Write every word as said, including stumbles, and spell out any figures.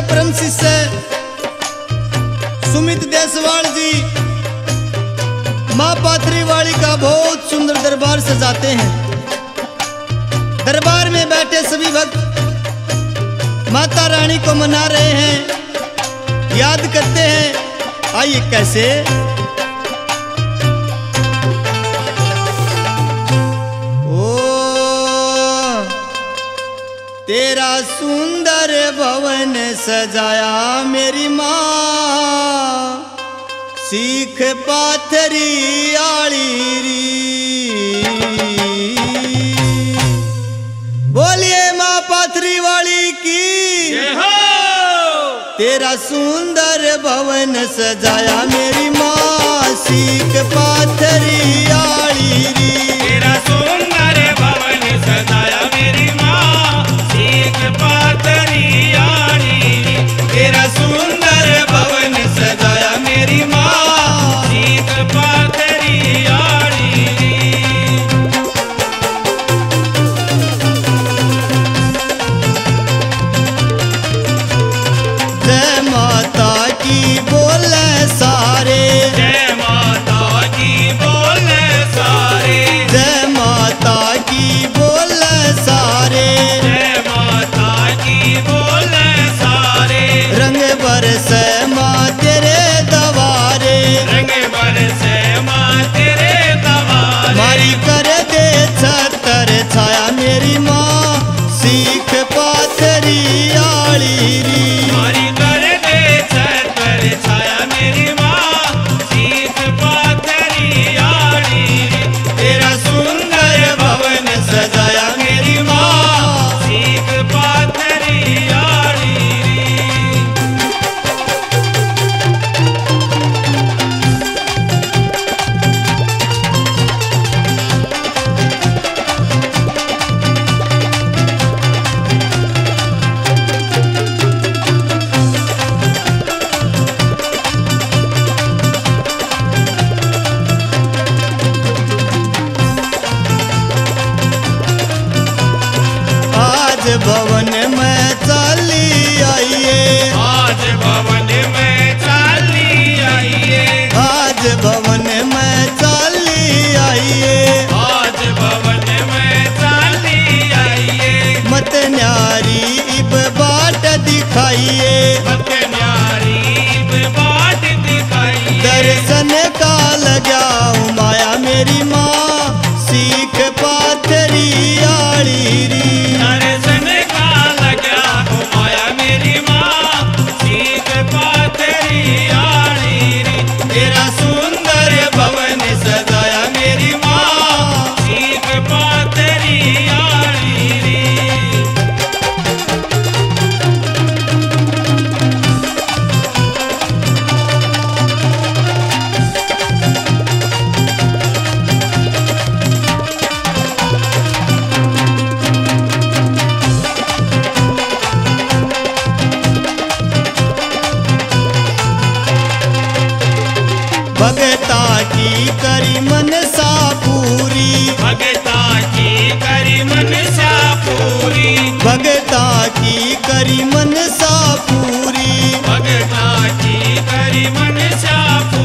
परम शिष्य सुमित देसवाल जी माँ पाथरी वाली का बहुत सुंदर दरबार सजाते हैं। दरबार में बैठे सभी भक्त माता रानी को मना रहे हैं, याद करते हैं। आइए कैसे। ओ तेरा सुंदर भवन सजाया मेरी माँ, सीख पाथरी आली री। बोलिए माँ पाथरी वाली की जय हो। तेरा सुंदर भवन सजाया मेरी माँ, सीख पाथरी आली री। तेरा सुंदर भवन सजाया मेरी माँ, सीख पाथरी आली री। तेरा सुंदर भवन सजाया मेरी माँ, सीख पाथरी आली री। जय माता की बोले सारे, जय माता की बोले सारे, जय माता की बोले सारे, जय माता की बोले सारे। रंग बरसे माँ तेरे दवारे, रंग बरसे माँ तेरे दवारे। मारी कर दे छतर छाया मेरी माँ, सीख पाथरी आली री। मारी कर दे छतर छाया मेरी माँ, सीख पाथरी आली री। तेरा सुंदर भवन सजाया मेरी माँ, सीख पाथरी आली री। आज भवन में चली आइए, आज भवन में चाली आइए, आज भवन में चली आइए। आज भवन में चाली आइए। मत न्यारी इब बाट दिखाइए, मत न्यारी बाट दिखाइए। दर्शन का लगा माया मेरी माँ, सीख पाथरी आली री। दर्शन का लगा माया मेरी माँ, सीख पाथरी आली री। तेरा सुंदर भवन सजाया मेरी माँ, सीख पाथरी आली री। भगता की करी मनसा पूरी, भगता की करी मनसा पूरी, भगता की करी मनसा पूरी। भगता की करी मनसा पूरी।